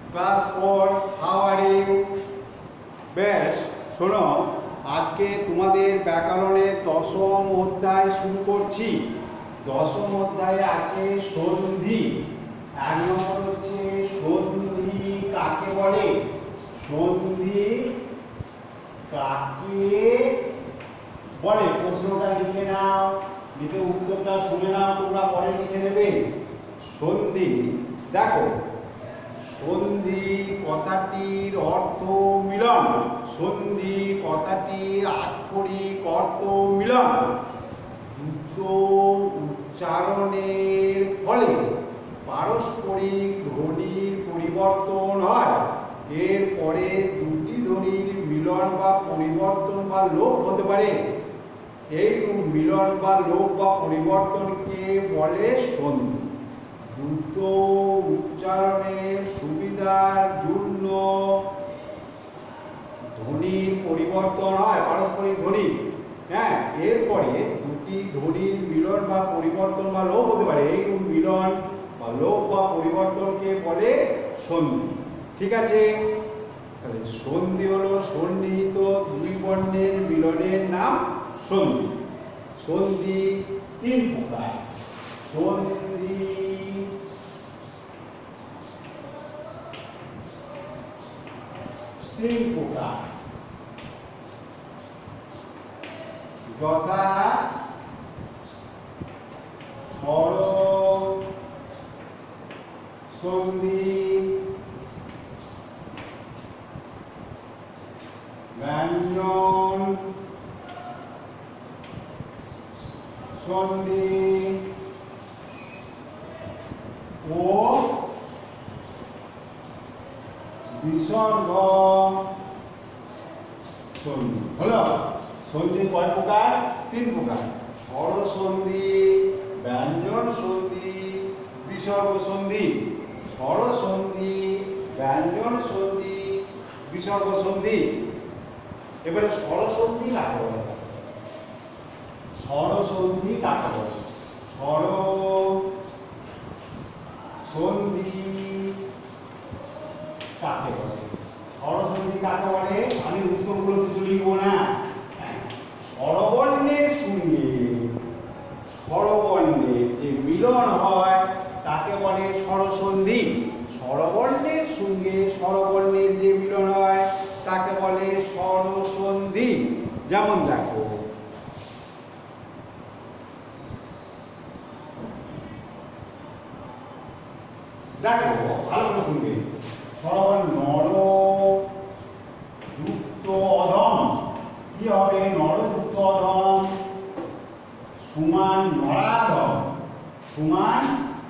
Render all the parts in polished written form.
Class 4 how are you. বেশ শোনো, আজকে তোমাদের ব্যাকরণের দশম অধ্যায় শুরু করছি। দশম অধ্যায়ে আছে সন্ধি। এক নম্বর হচ্ছে সন্ধি কাকে বলে। সন্ধি কাকে বলে প্রশ্নটা লিখে নাও, লিখে উত্তরটা শুনে নাও, তোমরা পরে লিখে নেবে। সন্ধি, দেখো সন্ধি কথাটির অর্থ মিলন। সন্ধি কথাটির আক্ষরিক অর্থ মিলন। দুটো উচ্চারণের ফলে পারস্পরিক ধ্বনির পরিবর্তন হয়। এরপরে দুটি ধ্বনির মিলন বা পরিবর্তন বা লোপ হতে পারে। এইরূপ মিলন বা লোপ বা পরিবর্তনকে বলে সন্ধি। দুটো উচ্চারণের সুবিধার জন্য ধ্বনির পরিবর্তন হয়, পারস্পরিক ধ্বনি। হ্যাঁ, এরপরে দুটি ধ্বনির মিলন বা পরিবর্তন বা লোপ হতে পারে। এইরূপ মিলন বা লোপ বা পরিবর্তনকে বলে সন্ধি। ঠিক আছে, তাহলে সন্ধি হলো সন্নিহিত দুই বর্ণের মিলনের নাম সন্ধি। সন্ধি তিন প্রকার। সন্ধি তিন প্রকার, যথা স্বর সন্ধি, ব্যঞ্জন সন্ধি ও বিসর্গ সন্ধি। হলো সন্ধি কয় প্রকার? তিন প্রকার। স্বর সন্ধি, ব্যঞ্জন সন্ধি, বিসর্গ সন্ধি। স্বর সন্ধি, ব্যঞ্জন সন্ধি, বিসর্গ সন্ধি। এবারে স্বর সন্ধি কাকে বলে? স্বর সন্ধি কাকে বলে? স্বর সন্ধি কাকে বলে? স্বর সন্ধি কাকে বলে? আমি উত্তরগুলো কিছু লিখবো না। স্বরবর্ণের সঙ্গে স্বরবর্ণের যে মিলন হয় তাকে বলে স্বর সন্ধি। স্বরবর্ণের সঙ্গে স্বরবর্ণের যে মিলন হয় তাকে বলে স্বর সন্ধি। যেমন দেখো, দেখো ভালো করে শুনবে। স্বরবর্ণ নর যুক্ত অধম কি হবে? নর যুক্ত অধম সমান নরাধম। সমান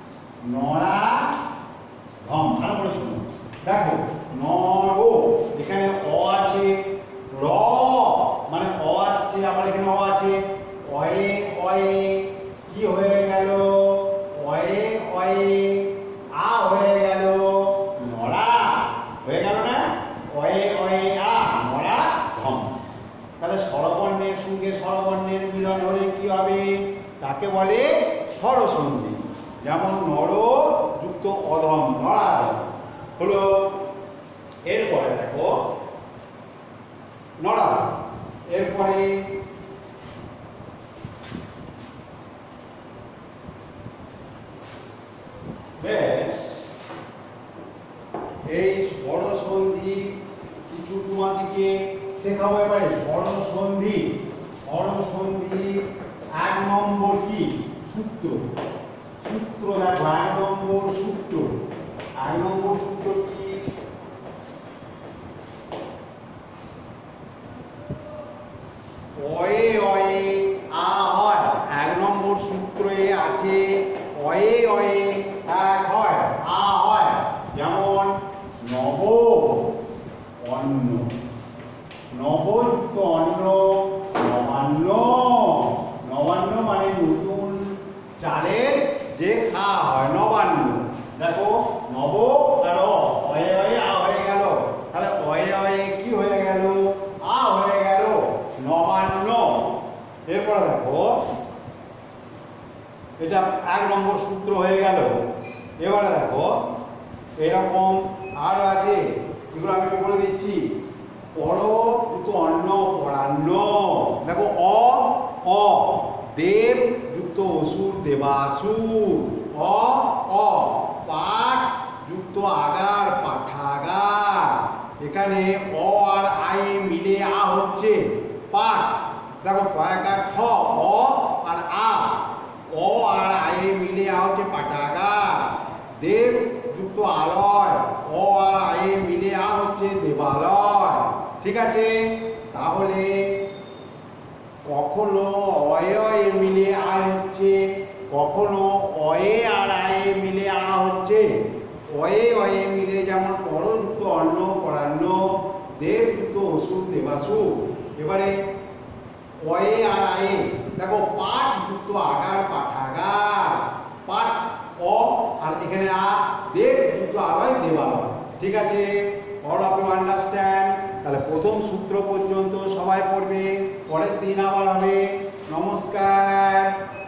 নরাধম। ভালো করে শুনো। দেখো নর, এখানে অ আছে, র মানে অ আসছে, আবার এখানে অ আছে, অয়ে অয়ে কি হয়ে গেল? অয়ে অয়ে আ হয়ে গেল, নরা হয়ে গেল না? অয়ে অয়ে আ, নরা ধম। তাহলে স্বরবর্ণের সঙ্গে স্বরবর্ণের মিলন হলে কি হবে? তাকে বলে স্বর সন্ধি। যেমন নর যুক্ত অধম, নরাধম হলো। এরপরে দেখো নরাধম। এরপরে বেশ এই স্বর সন্ধি কিছু তোমাদেরকে শেখাবো। এবারে স্বর সন্ধি। স্বর সন্ধি এক নম্বর কি? সূত্র। সূত্র দেখো, এক নম্বর সূত্র। এক নম্বর সূত্র কি? অয়ে অয়ে আ হয়। এক নম্বর সূত্রে আছে অয়ে অয়ে এক হয়, আ হয়। যেমন নব অন্ন, নবযুক্ত অন্ন নবান্ন। নবান্ন মানে নতুন চালের যে খাওয়া হয়, নবান্ন। দেখো নব আর অয়ে অয়ে আ হয়ে গেল। তাহলে অয়ে অয়ে কি হয়ে গেল? আ হয়ে গেল, নবান্ন। এরপরে দেখো এটা এক নম্বর সূত্র হয়ে গেল। এবারে দেখো এরকম আরো আছে, এগুলো আমি বলে দিচ্ছি। পর যুক্ত অন্ন, পরান্ন। দেখো অ অ, দেব যুক্ত অসুর, দেবাসুর। অ অ, পাঠ যুক্ত আগার, পাঠাগার। এখানে অ আর আই মিলে আ হচ্ছে পাঠ। দেখো কয়াকার ঠ, অ আর আ, অ আর আই মিলে আ হচ্ছে পাঠাগার। দেব যুক্ত আলয়, অ আর আই মিলে আ হচ্ছে দেবালয়। ঠিক আছে, তাহলে কখনো অয়ে অয়ে মিলে আ হচ্ছে, কখনো অয়ে আর আয়ে মিলে আ হচ্ছে। অয়ে অয়ে মিলে যেমন পরযুক্ত অন্ন, পরান্ন, দেব যুক্ত অসুর, দেবাসুর। এবারে অয়ে আর আয়ে, দেখো পাঠ যুক্ত আগার, পাঠাগার। পাঠ অ আর এখানে আ, দেব যুক্ত আলয়, দেবালয়। ঠিক আছে, অল অফ ইউ আন্ডারস্ট্যান্ড। তাহলে প্রথম সূত্র পর্যন্ত সবাই পড়বে, পরের দিন আবার হবে। নমস্কার।